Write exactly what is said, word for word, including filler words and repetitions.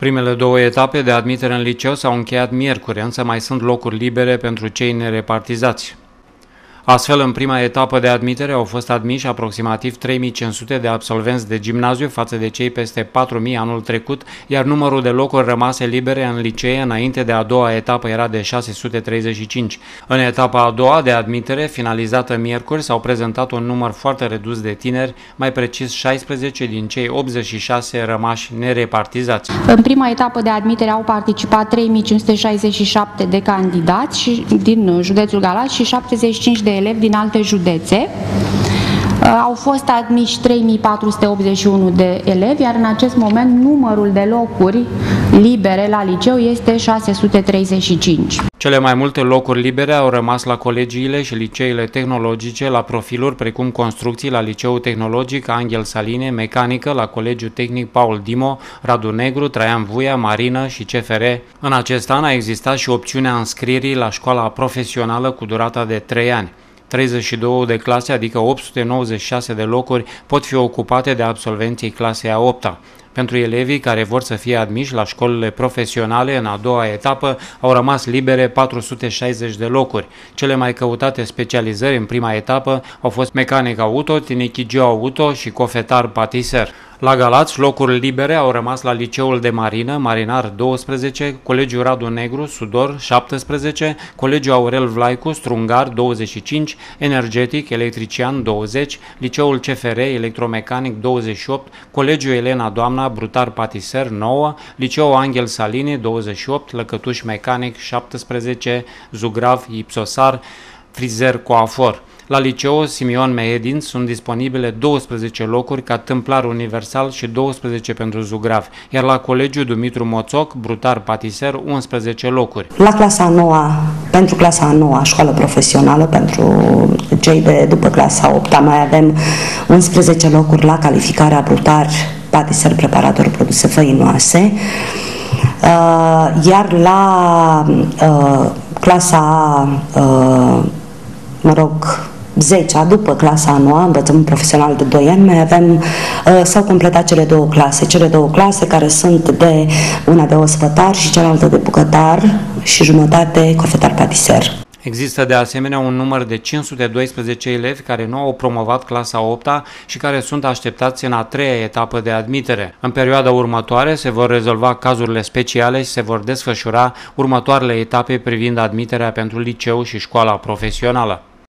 Primele două etape de admitere în liceu s-au încheiat miercuri, însă mai sunt locuri libere pentru cei nerepartizați. Astfel, în prima etapă de admitere au fost admiși aproximativ trei mii cinci sute de absolvenți de gimnaziu față de cei peste patru mii anul trecut, iar numărul de locuri rămase libere în licee înainte de a doua etapă era de șase sute treizeci și cinci. În etapa a doua de admitere, finalizată miercuri, s-au prezentat un număr foarte redus de tineri, mai precis șaisprezece din cei optzeci și șase rămași nerepartizați. În prima etapă de admitere au participat trei mii cinci sute șaizeci și șapte de candidați din județul Galați și șaptezeci și cinci de elevi din alte județe. Au fost admiși trei mii patru sute optzeci și unu de elevi, iar în acest moment numărul de locuri libere la liceu este șase sute treizeci și cinci. Cele mai multe locuri libere au rămas la colegiile și liceele tehnologice, la profiluri precum construcții la Liceul Tehnologic Angel Saline, mecanică la Colegiul Tehnic Paul Dimo, Radu Negru, Traian Vuia, marină și C F R. În acest an a existat și opțiunea înscrierii la școala profesională cu durata de trei ani. treizeci și două de clase, adică opt sute nouăzeci și șase de locuri, pot fi ocupate de absolvenții clasei a opta. Pentru elevii care vor să fie admiși la școlile profesionale în a doua etapă, au rămas libere patru sute șaizeci de locuri. Cele mai căutate specializări în prima etapă au fost mecanic auto, tinichigiu auto și cofetar patiser. La Galați, locuri libere au rămas la Liceul de Marină, Marinar douăsprezece, Colegiul Radu Negru, Sudor șaptesprezece, Colegiul Aurel Vlaicu, Strungar douăzeci și cinci, Energetic, Electrician douăzeci, Liceul C F R, Electromecanic douăzeci și opt, Colegiul Elena Doamna, Brutar Patiser nouă, Liceul Angel Saline douăzeci și opt, Lăcătuș Mecanic șaptesprezece, Zugrav, Ipsosar, Frizer Coafor. La Liceul Simion Mehedin sunt disponibile douăsprezece locuri ca tâmplar universal și douăsprezece pentru Zugrav, iar la Colegiul Dumitru Moțoc, Brutar Patiser, unsprezece locuri. La clasa a noua, pentru clasa a noua școală profesională, pentru cei de după clasa a opta, mai avem unsprezece locuri la calificarea brutar patiser preparator produse făinoase, iar la clasa mă rog, zecea, după clasa a noua, învățământ profesional de doi ani, mai avem, s-au completat cele două clase, cele două clase care sunt de una de ospătar și cealaltă de bucătar și jumătate cofetar patiser. Există de asemenea un număr de cinci sute doisprezece elevi care nu au promovat clasa a opta și care sunt așteptați în a treia etapă de admitere. În perioada următoare se vor rezolva cazurile speciale și se vor desfășura următoarele etape privind admiterea pentru liceu și școala profesională.